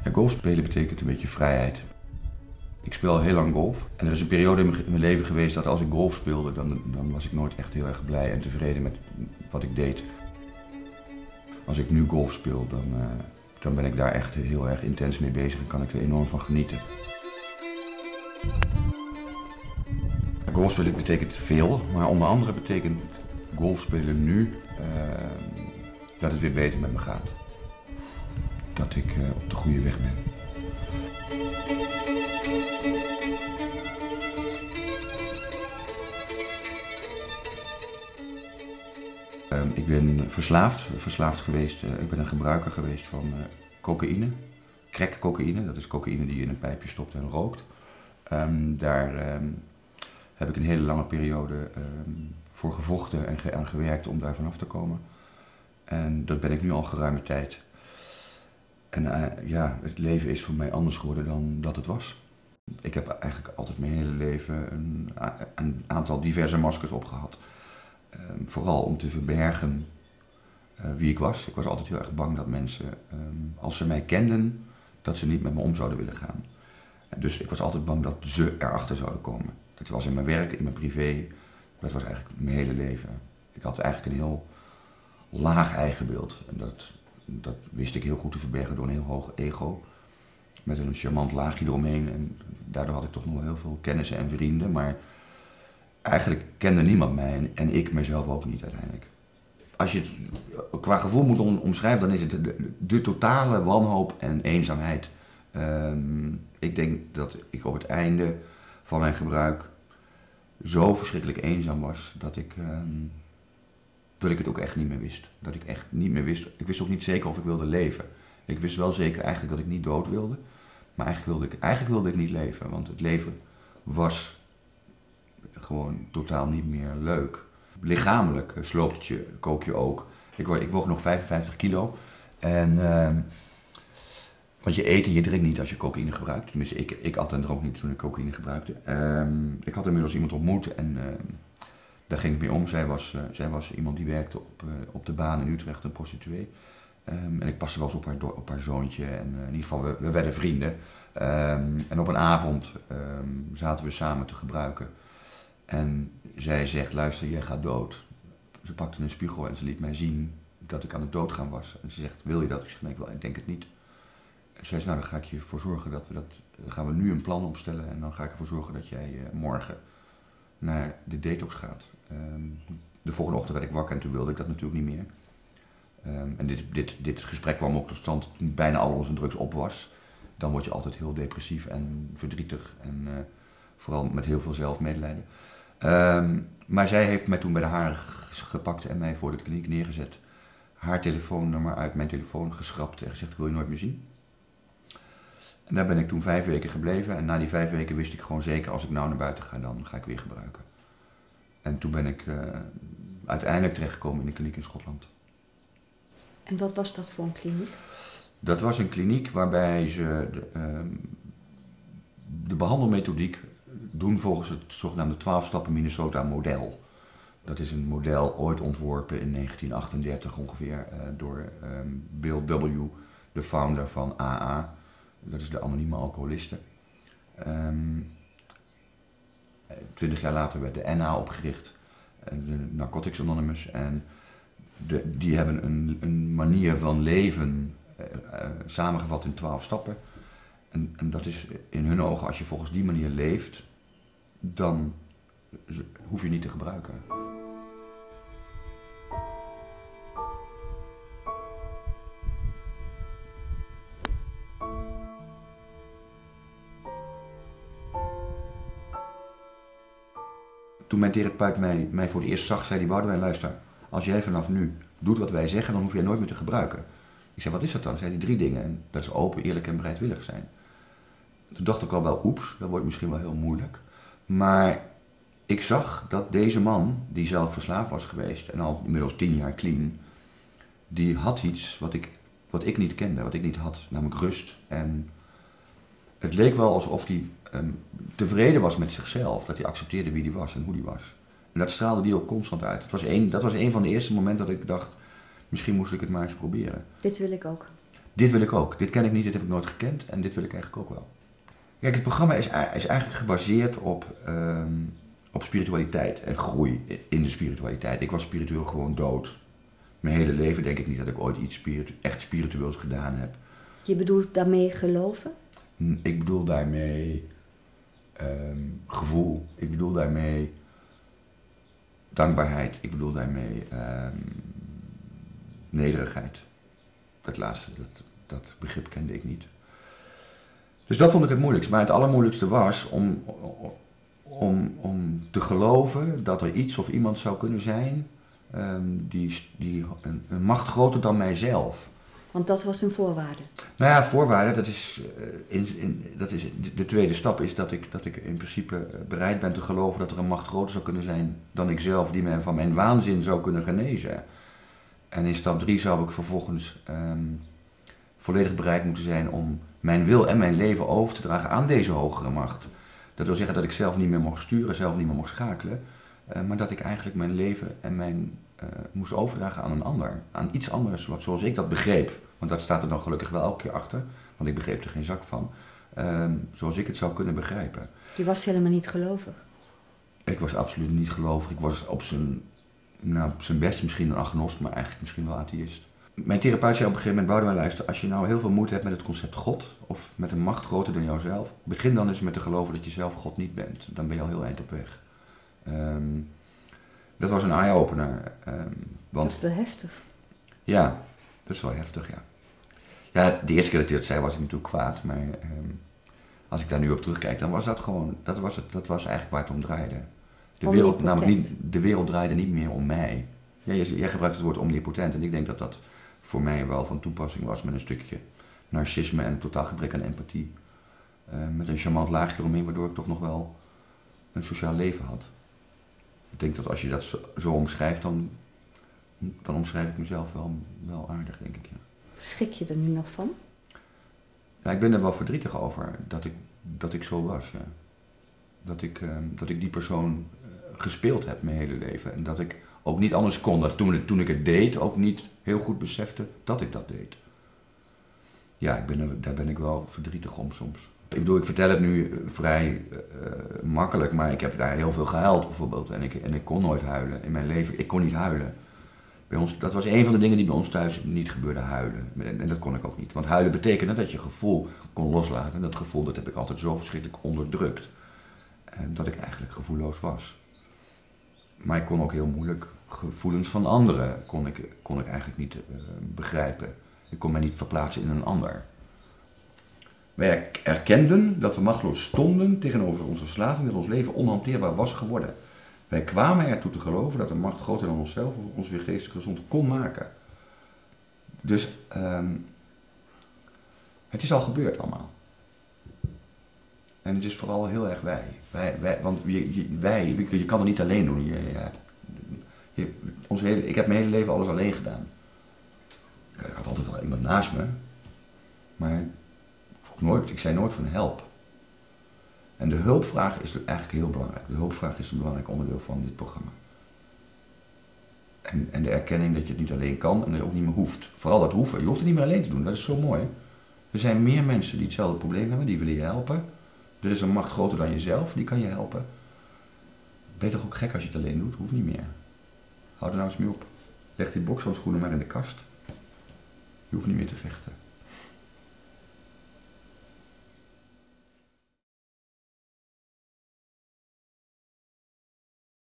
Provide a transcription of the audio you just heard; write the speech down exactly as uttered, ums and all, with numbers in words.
Ja, golf spelen betekent een beetje vrijheid. Ik speel al heel lang golf en er is een periode in mijn leven geweest dat als ik golf speelde, dan, dan was ik nooit echt heel erg blij en tevreden met wat ik deed. Als ik nu golf speel, dan, uh, dan ben ik daar echt heel erg intens mee bezig en kan ik er enorm van genieten. Golfspelen betekent veel, maar onder andere betekent golfspelen nu uh, dat het weer beter met me gaat. Dat ik uh, op de goede weg ben. Uh, ik ben verslaafd, verslaafd geweest. Uh, ik ben een gebruiker geweest van uh, cocaïne. Crack cocaïne, dat is cocaïne die je in een pijpje stopt en rookt. Um, daar um, heb ik een hele lange periode um, voor gevochten en ge aan gewerkt om daar vanaf te komen. En dat ben ik nu al geruime tijd. En uh, ja, het leven is voor mij anders geworden dan dat het was. Ik heb eigenlijk altijd mijn hele leven een, een aantal diverse maskers opgehad. Um, vooral om te verbergen uh, wie ik was. Ik was altijd heel erg bang dat mensen, um, als ze mij kenden, dat ze niet met me om zouden willen gaan. Dus ik was altijd bang dat ze erachter zouden komen. Dat was in mijn werk, in mijn privé, dat was eigenlijk mijn hele leven. Ik had eigenlijk een heel laag eigenbeeld. En dat, dat wist ik heel goed te verbergen door een heel hoog ego. Met een charmant laagje eromheen. En daardoor had ik toch nog wel heel veel kennissen en vrienden. Maar eigenlijk kende niemand mij en ik mezelf ook niet uiteindelijk. Als je het qua gevoel moet omschrijven, dan is het de, de totale wanhoop en eenzaamheid. Um, ik denk dat ik op het einde van mijn gebruik zo verschrikkelijk eenzaam was dat ik, um, dat ik het ook echt niet meer wist. Dat ik echt niet meer wist. Ik wist ook niet zeker of ik wilde leven. Ik wist wel zeker eigenlijk dat ik niet dood wilde. Maar eigenlijk wilde ik, eigenlijk wilde ik niet leven. Want het leven was gewoon totaal niet meer leuk. Lichamelijk sloopt het je, kook je ook. Ik, ik woog nog vijfenvijftig kilo. En, uh, want je eet en je drinkt niet als je cocaïne gebruikt. Tenminste, ik, ik at en dronk niet toen ik cocaïne gebruikte. Um, ik had inmiddels iemand ontmoet en uh, daar ging het mee om. Zij was, uh, zij was iemand die werkte op, uh, op de baan in Utrecht, een prostituee. Um, en ik paste wel eens op haar, op haar zoontje en uh, in ieder geval, we, we werden vrienden. Um, en op een avond um, zaten we samen te gebruiken. En zij zegt, luister, jij gaat dood. Ze pakte een spiegel en ze liet mij zien dat ik aan het doodgaan was. En ze zegt, wil je dat? Ik zeg, nee, ik, wel, ik denk het niet. En zij zegt, nou, dan ga ik je ervoor zorgen dat we dat, dan gaan we nu een plan opstellen en dan ga ik ervoor zorgen dat jij uh, morgen naar de detox gaat. Um, de volgende ochtend werd ik wakker en toen wilde ik dat natuurlijk niet meer. Um, en dit, dit, dit gesprek kwam ook tot stand toen bijna al onze drugs op was. Dan word je altijd heel depressief en verdrietig en uh, vooral met heel veel zelfmedelijden. Um, maar zij heeft mij toen bij de haren gepakt en mij voor de kliniek neergezet. Haar telefoonnummer uit mijn telefoon geschrapt en gezegd, ik wil je nooit meer zien. En daar ben ik toen vijf weken gebleven en na die vijf weken wist ik gewoon zeker, als ik nou naar buiten ga, dan ga ik weer gebruiken. En toen ben ik uh, uiteindelijk terechtgekomen in een kliniek in Schotland. En wat was dat voor een kliniek? Dat was een kliniek waarbij ze de, uh, de behandelmethodiek doen volgens het zogenaamde twaalf stappen Minnesota model. Dat is een model ooit ontworpen in negentien achtendertig ongeveer uh, door um, Bill W., de founder van A A. Dat is de anonieme alcoholisten. Um, Twintig jaar later werd de N A opgericht, de Narcotics Anonymous. En de, die hebben een, een manier van leven uh, uh, samengevat in twaalf stappen. En, en dat is in hun ogen, als je volgens die manier leeft, dan hoef je niet te gebruiken. Toen mijn therapeut mij, mij voor het eerst zag, zei hij, Boudewijn, luister, als jij vanaf nu doet wat wij zeggen, dan hoef jij nooit meer te gebruiken. Ik zei, wat is dat dan? Zei hij, drie dingen. En dat is open, eerlijk en bereidwillig zijn. Toen dacht ik al wel, oeps, dat wordt misschien wel heel moeilijk. Maar ik zag dat deze man, die zelf verslaafd was geweest en al inmiddels tien jaar clean, die had iets wat ik, wat ik niet kende, wat ik niet had, namelijk rust. En het leek wel alsof hij um, tevreden was met zichzelf, dat hij accepteerde wie hij was en hoe hij was. En dat straalde hij ook constant uit. Het was een, dat was een van de eerste momenten dat ik dacht, misschien moest ik het maar eens proberen. Dit wil ik ook. dit wil ik ook. Dit ken ik niet, dit heb ik nooit gekend en dit wil ik eigenlijk ook wel. Kijk, het programma is, is eigenlijk gebaseerd op, um, op spiritualiteit en groei in de spiritualiteit. Ik was spiritueel gewoon dood. Mijn hele leven denk ik niet dat ik ooit iets spiritu echt spiritueels gedaan heb. Je bedoelt daarmee geloven? Ik bedoel daarmee um, gevoel. Ik bedoel daarmee dankbaarheid. Ik bedoel daarmee um, nederigheid. Dat laatste, dat, dat begrip kende ik niet. Dus dat vond ik het moeilijkst. Maar het allermoeilijkste was om, om, om te geloven dat er iets of iemand zou kunnen zijn um, die, die een, een macht groter dan mijzelf. Want dat was een voorwaarde. Nou ja, voorwaarde, dat is, uh, in, in, dat is de tweede stap is dat ik, dat ik in principe bereid ben te geloven dat er een macht groter zou kunnen zijn dan ikzelf, die mij van mijn waanzin zou kunnen genezen. En in stap drie zou ik vervolgens um, volledig bereid moeten zijn om mijn wil en mijn leven over te dragen aan deze hogere macht. Dat wil zeggen dat ik zelf niet meer mocht sturen, zelf niet meer mocht schakelen, uh, maar dat ik eigenlijk mijn leven en mijn uh, moest overdragen aan een ander. Aan iets anders, zoals ik dat begreep. Want dat staat er dan gelukkig wel elke keer achter, want ik begreep er geen zak van. Uh, zoals ik het zou kunnen begrijpen. Je was helemaal niet gelovig? Ik was absoluut niet gelovig. Ik was op zijn, nou, op zijn best misschien een agnost, maar eigenlijk misschien wel atheïst. Mijn therapeut zei op een gegeven moment, Boudewijn, luister, als je nou heel veel moeite hebt met het concept God, of met een macht groter dan jouzelf, begin dan eens met te geloven dat je zelf God niet bent. Dan ben je al heel eind op weg. Um, dat was een eye-opener. Um, want, dat is wel heftig. Ja, dat is wel heftig, ja. Ja, de eerste keer dat hij dat zei was ik natuurlijk kwaad, maar um, als ik daar nu op terugkijk, dan was dat gewoon, dat was, het, dat was eigenlijk waar het om draaide. De wereld, namelijk niet, de wereld draaide niet meer om mij. Ja, jij, jij gebruikt het woord omnipotent en ik denk dat dat voor mij wel van toepassing was met een stukje narcisme en totaal gebrek aan empathie. Uh, met een charmant laagje eromheen, waardoor ik toch nog wel een sociaal leven had. Ik denk dat als je dat zo, zo omschrijft, dan, dan omschrijf ik mezelf wel, wel aardig, denk ik. Ja. Schrik je er nu nog van? Ja, ik ben er wel verdrietig over dat ik, dat ik zo was. Ja. Dat, ik, uh, dat ik die persoon uh, gespeeld heb mijn hele leven. En dat ik ook niet anders kon. Dat toen, toen ik het deed, ook niet heel goed besefte dat ik dat deed. Ja, ik ben er, daar ben ik wel verdrietig om soms. Ik bedoel, ik vertel het nu vrij uh, makkelijk, maar ik heb daar heel veel gehuild bijvoorbeeld. En ik, en ik kon nooit huilen in mijn leven. Ik kon niet huilen. Bij ons, dat was een van de dingen die bij ons thuis niet gebeurde, huilen. En, en dat kon ik ook niet. Want huilen betekende dat je gevoel kon loslaten. En dat gevoel dat heb ik altijd zo verschrikkelijk onderdrukt. En dat ik eigenlijk gevoelloos was. Maar ik kon ook heel moeilijk gevoelens van anderen kon ik, kon ik eigenlijk niet uh, begrijpen. Ik kon mij niet verplaatsen in een ander. Wij erkenden dat we machteloos stonden tegenover onze verslaving, dat ons leven onhanteerbaar was geworden. Wij kwamen ertoe te geloven dat een macht groter dan onszelf ons weer geestelijk gezond kon maken. Dus um, het is al gebeurd allemaal. En het is vooral heel erg wij. wij, wij want je, je, wij, je kan het niet alleen doen. Je, je, je, ons hele, ik heb mijn hele leven alles alleen gedaan. Ik had altijd wel iemand naast me. Maar ik, vroeg nooit, ik zei nooit van help. En de hulpvraag is eigenlijk heel belangrijk. De hulpvraag is een belangrijk onderdeel van dit programma. En, en de erkenning dat je het niet alleen kan en dat je ook niet meer hoeft. Vooral dat hoeven. Je hoeft het niet meer alleen te doen. Dat is zo mooi. Er zijn meer mensen die hetzelfde probleem hebben. Die willen je helpen. Er is een macht groter dan jezelf. Die kan je helpen. Ben je toch ook gek als je het alleen doet? Hoeft niet meer. Hou er nou eens mee op. Leg die bokshandschoenen maar in de kast. Je hoeft niet meer te vechten.